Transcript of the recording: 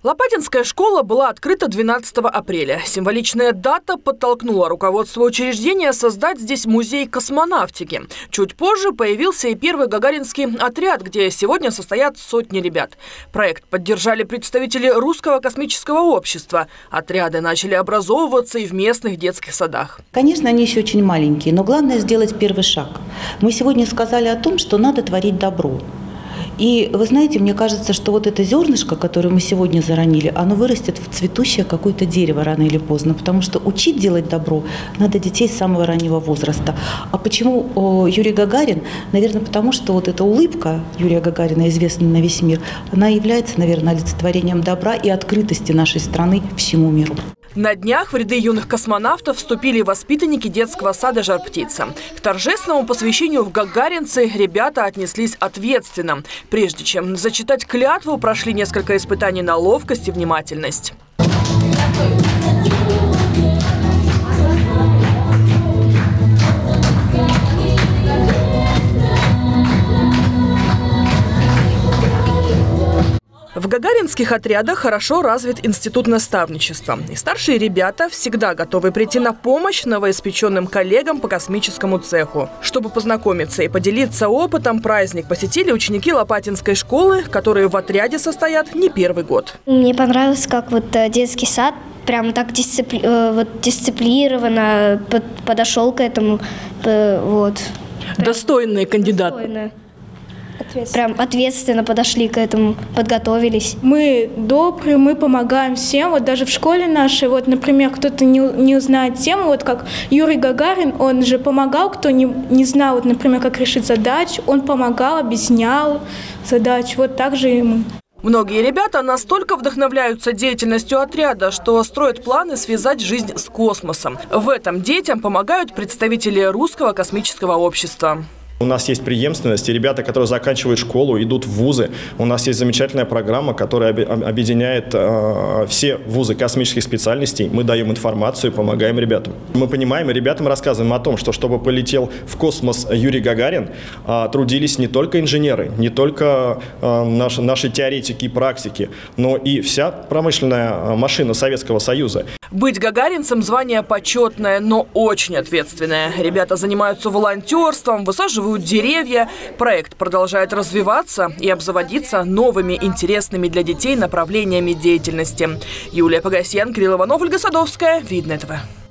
Лопатинская школа была открыта 12 апреля. Символичная дата подтолкнула руководство учреждения создать здесь музей космонавтики. Чуть позже появился и первый гагаринский отряд, где сегодня состоят сотни ребят. Проект поддержали представители Русского космического общества. Отряды начали образовываться и в местных детских садах. Конечно, они еще очень маленькие, но главное сделать первый шаг. Мы сегодня сказали о том, что надо творить добро. И вы знаете, мне кажется, что вот это зернышко, которое мы сегодня заронили, оно вырастет в цветущее какое-то дерево рано или поздно, потому что учить делать добро надо детей с самого раннего возраста. А почему Юрий Гагарин? Наверное, потому что вот эта улыбка Юрия Гагарина, известная на весь мир, она является, наверное, олицетворением добра и открытости нашей страны всему миру. На днях в ряды юных космонавтов вступили воспитанники детского сада «Жар-птица». К торжественному посвящению в гагаринцы ребята отнеслись ответственно. Прежде чем зачитать клятву, прошли несколько испытаний на ловкость и внимательность. В гагаринских отрядах хорошо развит институт наставничества. И старшие ребята всегда готовы прийти на помощь новоиспеченным коллегам по космическому цеху. Чтобы познакомиться и поделиться опытом, праздник посетили ученики Лопатинской школы, которые в отряде состоят не первый год. Мне понравилось, как вот детский сад прямо так дисциплинированно подошел к этому. Вот. Достойные кандидаты. Достойные. Прям ответственно подошли к этому, подготовились. Мы добрые, мы помогаем всем. Вот даже в школе нашей, вот, например, кто-то не узнает тему, вот как Юрий Гагарин, он же помогал, кто не знал, вот, например, как решить задачу, он помогал, объяснял задачу. Вот так же и мы. Многие ребята настолько вдохновляются деятельностью отряда, что строят планы связать жизнь с космосом. В этом детям помогают представители Русского космического общества. У нас есть преемственность, и ребята, которые заканчивают школу, идут в вузы. У нас есть замечательная программа, которая объединяет все вузы космических специальностей. Мы даем информацию, помогаем ребятам. Мы понимаем, и ребятам рассказываем о том, что чтобы полетел в космос Юрий Гагарин, трудились не только инженеры, не только наши теоретики и практики, но и вся промышленная машина Советского Союза. Быть гагаринцем – звание почетное, но очень ответственное. Ребята занимаются волонтерством, высаживают деревья. Проект продолжает развиваться и обзаводиться новыми интересными для детей направлениями деятельности. Юлия Погосьян, Кирилл Иванов, Ольга Садовская. Видно ТВ.